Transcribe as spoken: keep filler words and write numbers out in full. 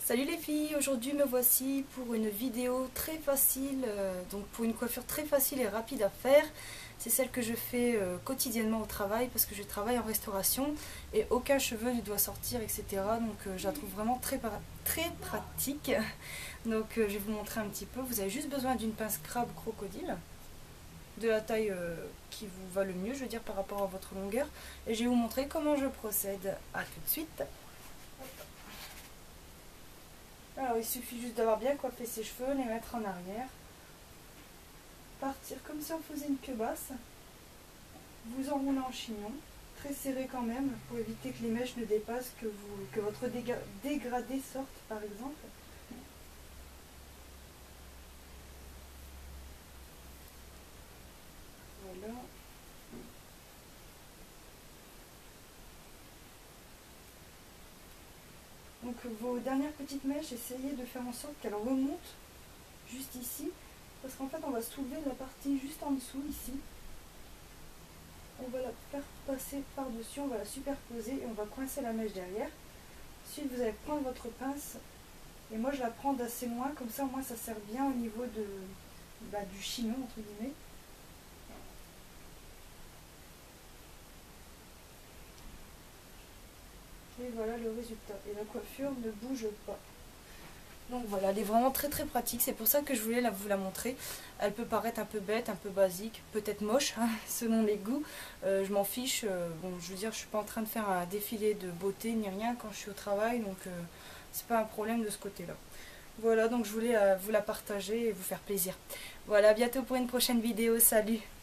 Salut les filles, aujourd'hui me voici pour une vidéo très facile, euh, donc pour une coiffure très facile et rapide à faire. C'est celle que je fais euh, quotidiennement au travail parce que je travaille en restauration et aucun cheveu ne doit sortir, et cetera. Donc euh, je la trouve vraiment très, très pratique. Donc euh, je vais vous montrer un petit peu. Vous avez juste besoin d'une pince crabe crocodile, de la taille euh, qui vous va le mieux, je veux dire par rapport à votre longueur. Et je vais vous montrer comment je procède. A tout de suite. Alors il suffit juste d'avoir bien coiffé ses cheveux, les mettre en arrière, partir comme si on faisait une queue basse, vous enrouler en chignon, très serré quand même pour éviter que les mèches ne dépassent, que, vous, que votre dégradé sorte par exemple. Voilà. Donc vos dernières petites mèches, essayez de faire en sorte qu'elles remontent juste ici, parce qu'en fait on va soulever la partie juste en dessous ici. On va la faire passer par-dessus, on va la superposer et on va coincer la mèche derrière. Ensuite vous allez prendre votre pince, et moi je la prends d'assez loin, comme ça au moins ça sert bien au niveau de, bah, du chignon entre guillemets. Et voilà le résultat. Et la coiffure ne bouge pas. Donc voilà, elle est vraiment très très pratique. C'est pour ça que je voulais la, vous la montrer. Elle peut paraître un peu bête, un peu basique, peut-être moche, hein, selon les goûts. Euh, je m'en fiche. Euh, bon, je veux dire, je suis pas en train de faire un défilé de beauté ni rien quand je suis au travail. Donc euh, c'est pas un problème de ce côté-là. Voilà, donc je voulais euh, vous la partager et vous faire plaisir. Voilà, à bientôt pour une prochaine vidéo. Salut!